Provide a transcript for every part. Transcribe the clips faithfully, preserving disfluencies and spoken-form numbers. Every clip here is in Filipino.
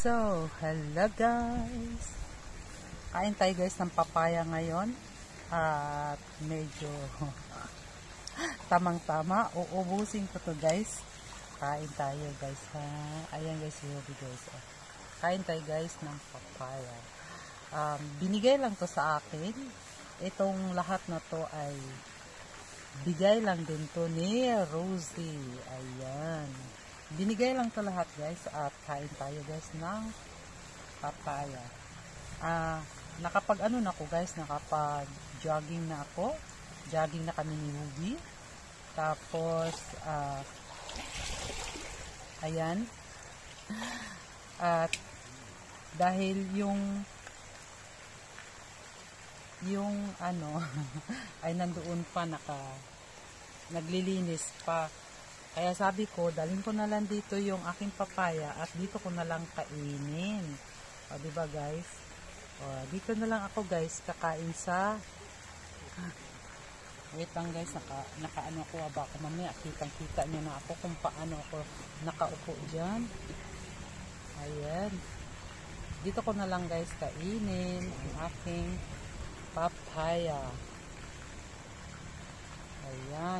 So, hello guys! Kain tayo guys ng papaya ngayon. At medyo tamang-tama. Uubusin ko to guys. Kain tayo guys ha. Ayan guys, yung guys. Kain tayo guys ng papaya. Um, binigay lang to sa akin. Itong lahat na to ay bigay lang din to ni Rosie. Ayan. Binigay lang to lahat guys. At kain tayo guys ng papaya. Ah, nakapag ano na ako guys, nakapag jogging na ako. Jogging na kami ni Ruby. Tapos ah, ayan. At dahil yung yung ano ay nandoon pa, naka naglilinis pa, kaya sabi ko dalhin ko na lang dito yung aking papaya at dito ko na lang kainin. O diba guys, o, dito na lang ako guys kakain sa wait lang guys, naka, naka ano ako, baka mamaya kitang kita nyo na ako kung paano ako nakaupo dyan. Ayan, dito ko na lang guys kainin ang aking papaya. Ayan.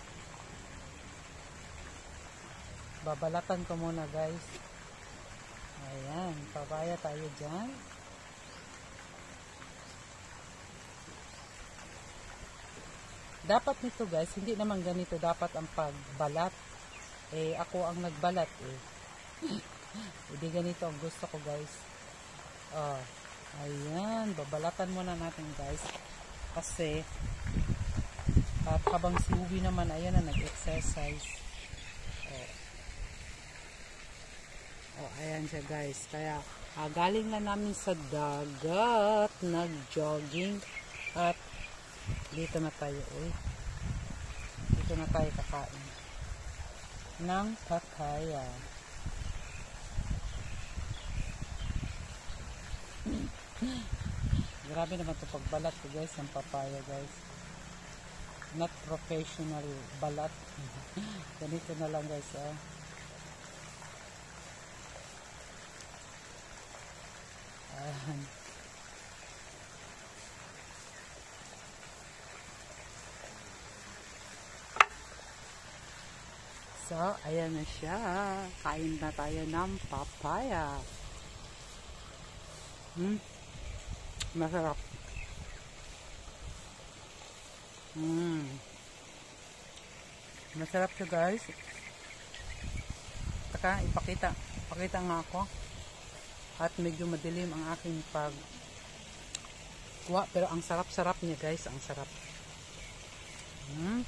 Babalatan ko muna guys. Ayan. Papaya tayo dyan. Dapat nito guys, hindi naman ganito dapat ang pagbalat. Eh, ako ang nagbalat eh. Hindi ganito ang gusto ko guys. Oh. Ayan, babalatan muna natin guys kasi at habang si Ubi naman ayan na nag-exercise. Oh. Oh, ayan siya guys, kaya ah, galing na namin sa dagat, nag-jogging at dito na tayo eh. Dito na tayo kakain ng papaya. Grabe naman ito pagbalat ko guys ng papaya guys. Not professional balat. Ganito na lang guys ah. Ayan. So, ayan na siya. Kain na tayo ng papaya. Hmm? Masarap. Mm. Masarap siya guys. Taka, ipakita. Pakita nga ako. At medyo madilim ang aking pag kuha. Pero ang sarap-sarap niya guys. Ang sarap. Mm.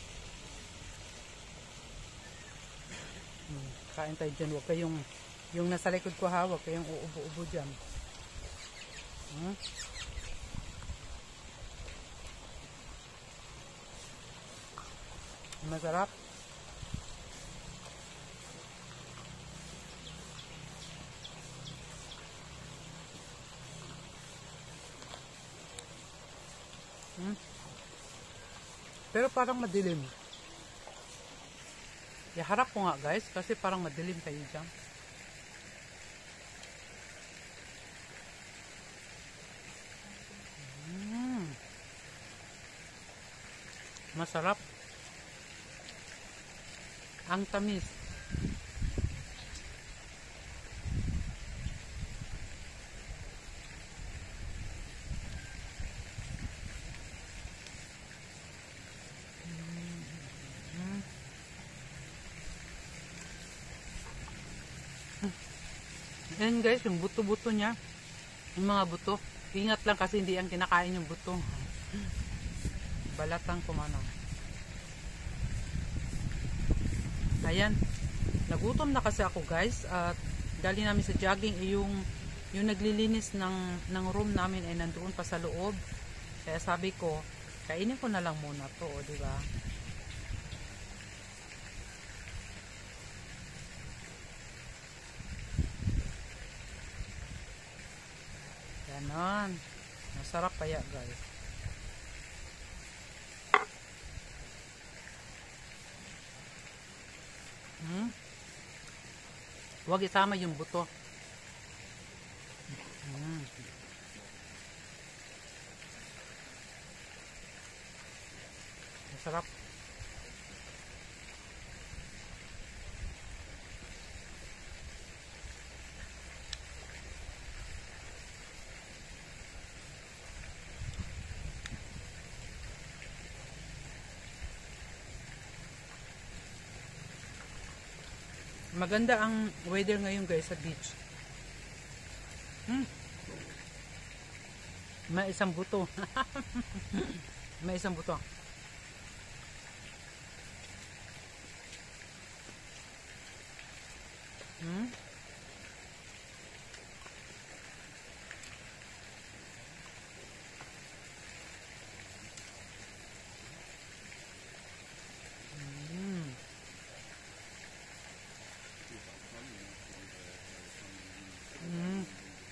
Mm. Kain tayo dyan. Huwag kayong yung nasa likod ko ha. Huwag kayong uubo-ubo dyan. Hmm? Masarap. Hmm? Pero parang madilim. Iharap ko nga guys kasi parang madilim kayo dyan. Masarap. Ang tamis. Ayan guys, yung buto-buto niya. Yung mga buto. Ingat lang kasi hindi ang kinakain yung buto. Balatan ko man. Ayan, nagutom na kasi ako guys at dali namin sa jogging eh, yung yung naglilinis ng ng room namin ay nandoon pa sa loob. Kaya sabi ko, kainin ko na lang muna to, o di ba? Ganon. Masarap kaya guys. Hmm? Huwag isama yung buto. Mm. Masarap. Maganda ang weather ngayon guys sa beach. Hmm. May isang buto. May isang buto. Hmm? Hmm. Hmm.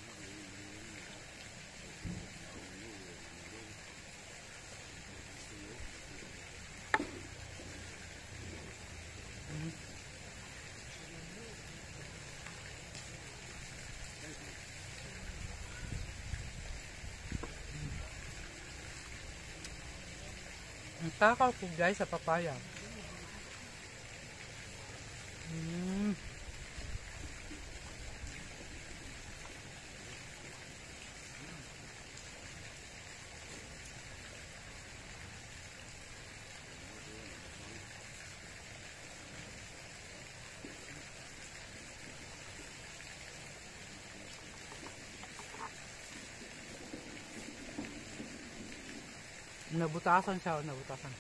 Ang takaw ko guys sa papaya. Mm. Nabutasan siya, oh, nabutasan.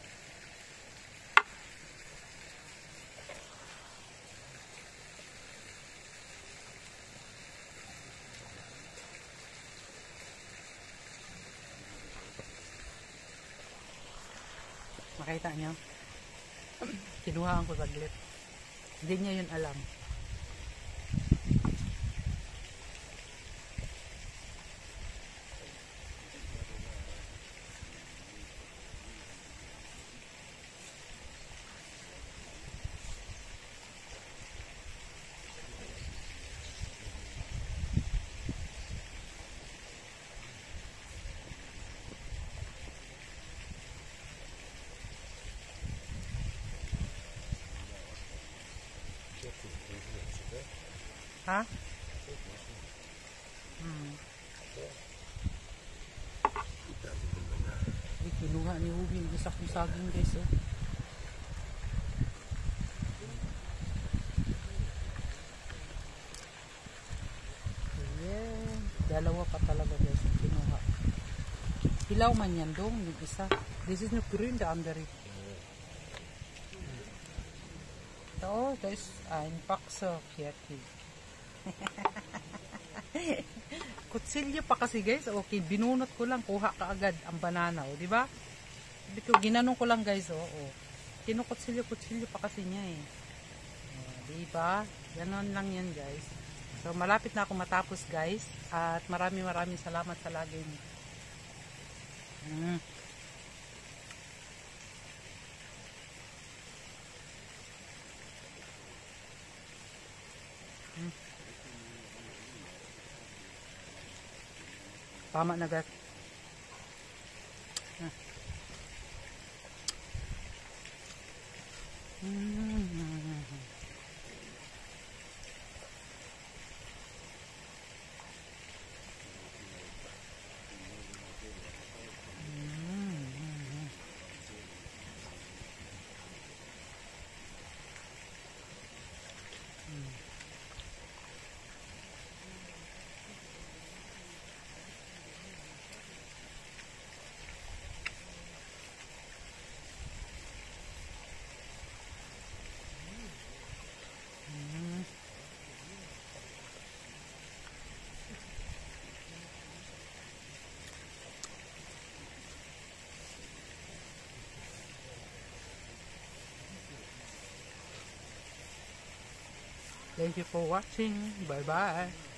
Makita niyo? Kinuhaan ko saglit. Hindi niya yun alam. Ha? Hmm. Ay, kinuha ni Ubi yung isa kong saging guys, oh. Ayan. Dalawa pa talaga guys yung kinuha. Hilaw man yan dong, yung isa. This is not green, the under it. So, guys, ein pakso kiyaki. Kutsilyo pa kasi guys. Okay, binunot ko lang, kuha ka agad ang banana, oh, di ba? Ginanong ko lang guys, oh. oh. Kinukutsilyo, kutsilyo pa kasi niya eh. Oh, di ba? Ganon lang yan guys. So malapit na ako matapos guys. At maraming maraming salamat sa laging. Mm. Hmm. Tama na guys. Ah. Mm. Thank you for watching. Bye bye.